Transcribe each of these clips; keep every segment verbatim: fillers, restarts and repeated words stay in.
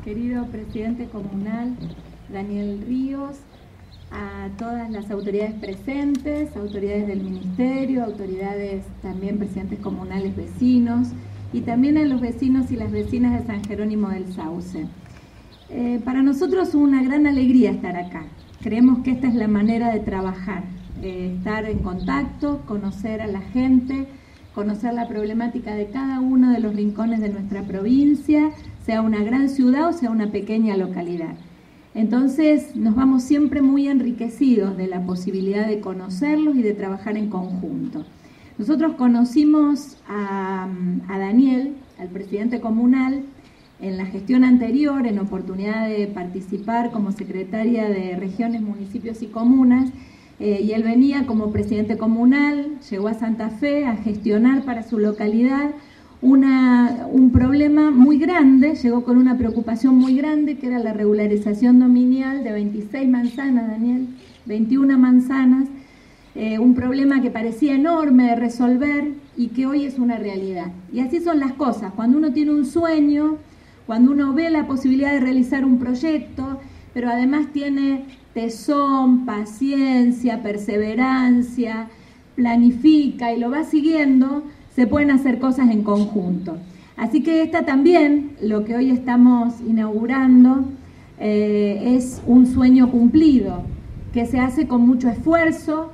querido presidente comunal Daniel Ríos, a todas las autoridades presentes, autoridades del ministerio, autoridades también presidentes comunales vecinos y también a los vecinos y las vecinas de San Jerónimo del Sauce. Eh, para nosotros es una gran alegría estar acá. Creemos que esta es la manera de trabajar, eh, estar en contacto, conocer a la gente, conocer la problemática de cada uno de los rincones de nuestra provincia, sea una gran ciudad o sea una pequeña localidad. Entonces nos vamos siempre muy enriquecidos de la posibilidad de conocerlos y de trabajar en conjunto. Nosotros conocimos a, a Daniel, al presidente comunal, en la gestión anterior, en oportunidad de participar como secretaria de Regiones, Municipios y Comunas, eh, y él venía como presidente comunal, llegó a Santa Fe a gestionar para su localidad Una, un problema muy grande, llegó con una preocupación muy grande, que era la regularización dominial de veintiséis manzanas, Daniel, veintiuna manzanas, eh, un problema que parecía enorme de resolver y que hoy es una realidad. Y así son las cosas, cuando uno tiene un sueño, cuando uno ve la posibilidad de realizar un proyecto, pero además tiene tesón, paciencia, perseverancia, planifica y lo va siguiendo, se pueden hacer cosas en conjunto. Así que esta también, lo que hoy estamos inaugurando, eh, es un sueño cumplido, que se hace con mucho esfuerzo,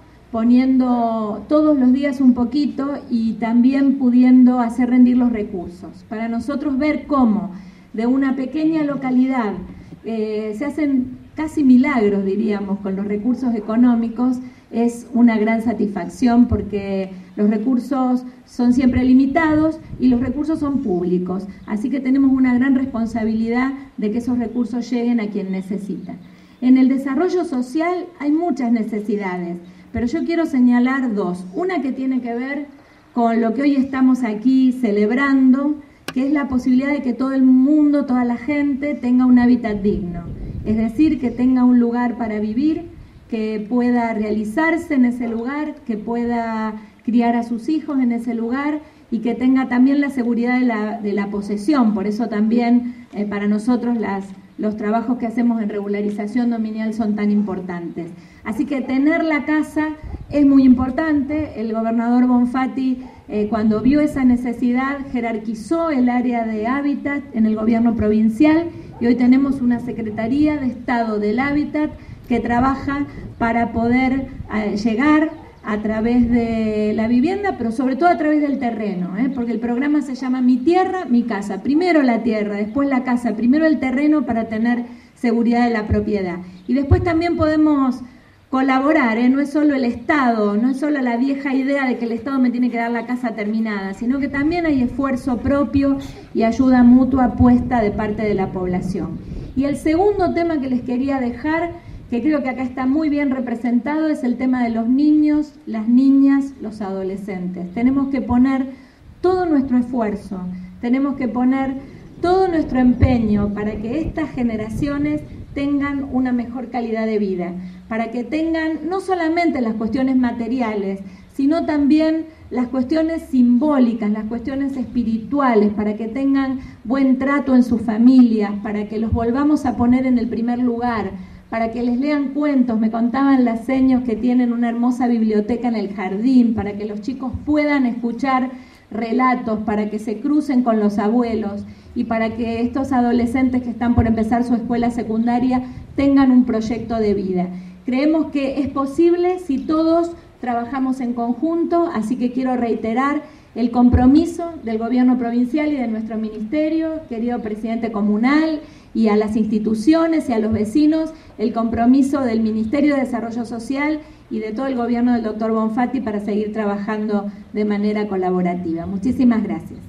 poniendo todos los días un poquito y también pudiendo hacer rendir los recursos. Para nosotros ver cómo de una pequeña localidad eh, se hacen casi milagros, diríamos, con los recursos económicos, es una gran satisfacción porque los recursos son siempre limitados y los recursos son públicos, así que tenemos una gran responsabilidad de que esos recursos lleguen a quien necesita. En el desarrollo social hay muchas necesidades, pero yo quiero señalar dos. Una que tiene que ver con lo que hoy estamos aquí celebrando, que es la posibilidad de que todo el mundo, toda la gente tenga un hábitat digno, es decir, que tenga un lugar para vivir, que pueda realizarse en ese lugar, que pueda criar a sus hijos en ese lugar y que tenga también la seguridad de la, de la posesión. Por eso también eh, para nosotros las, los trabajos que hacemos en regularización dominial son tan importantes. Así que tener la casa es muy importante. El gobernador Bonfatti, eh, cuando vio esa necesidad, jerarquizó el área de hábitat en el gobierno provincial y hoy tenemos una Secretaría de Estado del Hábitat que trabaja para poder eh, llegar a través de la vivienda, pero sobre todo a través del terreno, ¿eh? porque el programa se llama Mi Tierra, Mi Casa. Primero la tierra, después la casa, primero el terreno para tener seguridad de la propiedad. Y después también podemos colaborar, ¿eh? no es solo el Estado, no es solo la vieja idea de que el Estado me tiene que dar la casa terminada, sino que también hay esfuerzo propio y ayuda mutua puesta de parte de la población. Y el segundo tema que les quería dejar, que creo que acá está muy bien representado, es el tema de los niños, las niñas, los adolescentes. Tenemos que poner todo nuestro esfuerzo, tenemos que poner todo nuestro empeño para que estas generaciones tengan una mejor calidad de vida, para que tengan no solamente las cuestiones materiales, sino también las cuestiones simbólicas, las cuestiones espirituales, para que tengan buen trato en sus familias, para que los volvamos a poner en el primer lugar, para que les lean cuentos. Me contaban las seños que tienen una hermosa biblioteca en el jardín, para que los chicos puedan escuchar relatos, para que se crucen con los abuelos y para que estos adolescentes que están por empezar su escuela secundaria tengan un proyecto de vida. Creemos que es posible si todos trabajamos en conjunto, así que quiero reiterar el compromiso del gobierno provincial y de nuestro ministerio, querido presidente comunal, y a las instituciones y a los vecinos, el compromiso del Ministerio de Desarrollo Social y de todo el gobierno del doctor Bonfatti para seguir trabajando de manera colaborativa. Muchísimas gracias.